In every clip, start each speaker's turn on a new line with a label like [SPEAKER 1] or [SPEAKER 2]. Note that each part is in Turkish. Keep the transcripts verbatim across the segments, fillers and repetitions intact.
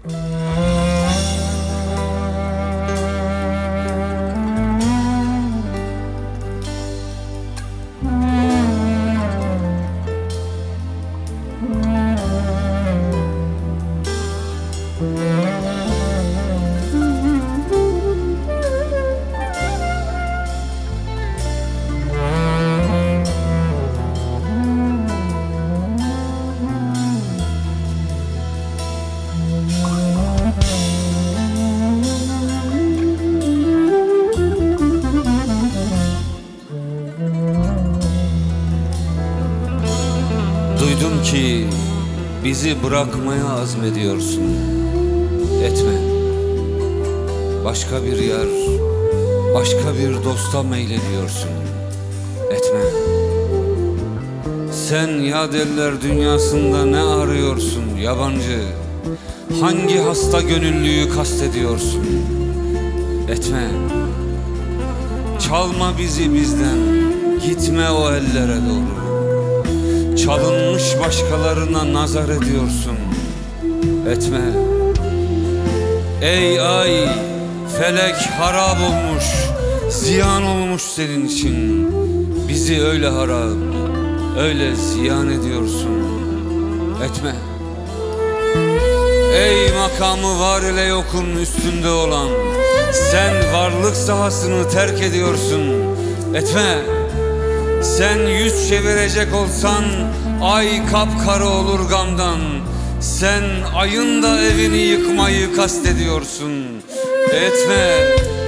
[SPEAKER 1] Duydum ki bizi bırakmaya azmediyorsun. Etme. Başka bir yer, başka bir dosta meylediyorsun. Etme. Sen yadeller dünyasında ne arıyorsun yabancı? Hangi hasta gönüllüyü kastediyorsun? Etme. Çalma bizi bizden, gitme o ellere doğru. Çalınmış başkalarına nazar ediyorsun. Etme. Ey ay, felek harap olmuş, ziyan olmuş senin için. Bizi öyle harap, öyle ziyan ediyorsun. Etme. Ey makamı var ile yokun üstünde olan, sen varlık sahasını terk ediyorsun. Etme. Sen yüz çevirecek olsan ay kapkara olur gamdan. Sen ayın da evini yıkmayı kastediyorsun. Etme.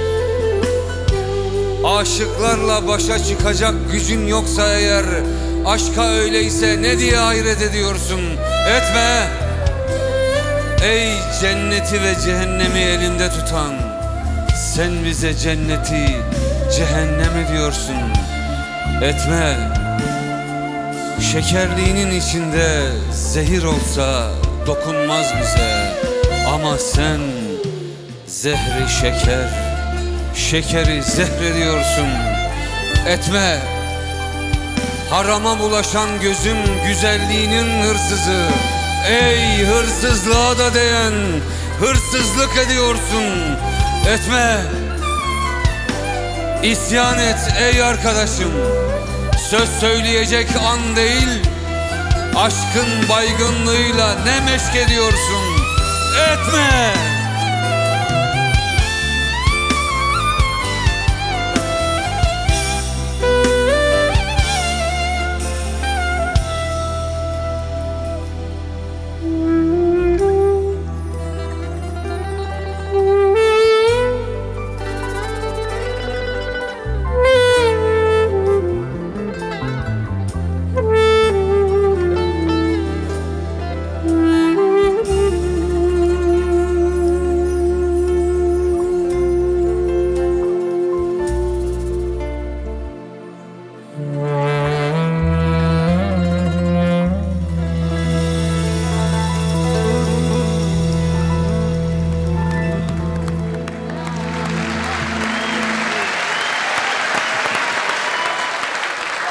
[SPEAKER 1] Aşıklarla başa çıkacak gücün yoksa eğer, aşka öyleyse ne diye hayret ediyorsun? Etme. Ey cenneti ve cehennemi elinde tutan, sen bize cenneti cehennem ediyorsun. Etme. Şekerliğinin içinde zehir olsa dokunmaz bize, ama sen zehri şeker, şekeri zehrediyorsun. Etme. Harama bulaşan gözüm güzelliğinin hırsızı. Ey hırsızlığa da değen, hırsızlık ediyorsun. Etme. İsyan et ey arkadaşım. Söz söyleyecek an değil, aşkın baygınlığıyla ne meşk ediyorsun? Etme.